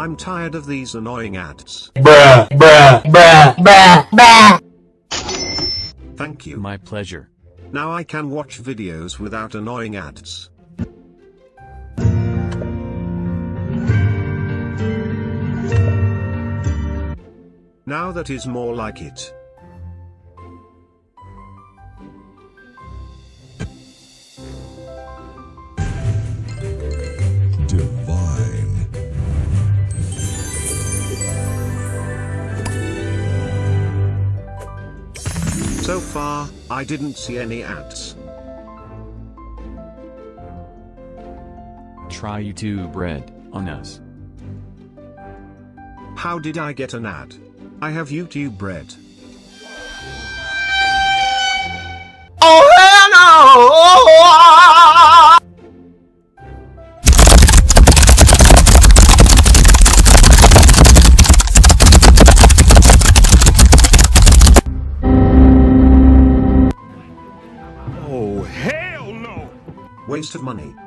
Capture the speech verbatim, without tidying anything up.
I'm tired of these annoying ads. Bruh, bruh, bruh, bruh, bruh. Thank you. My pleasure. Now I can watch videos without annoying ads. Now that is more like it. Divine. So far, I didn't see any ads. Try YouTube Red on us. How did I get an ad? I have YouTube Red. Oh hell no! Oh hell no! Waste of money.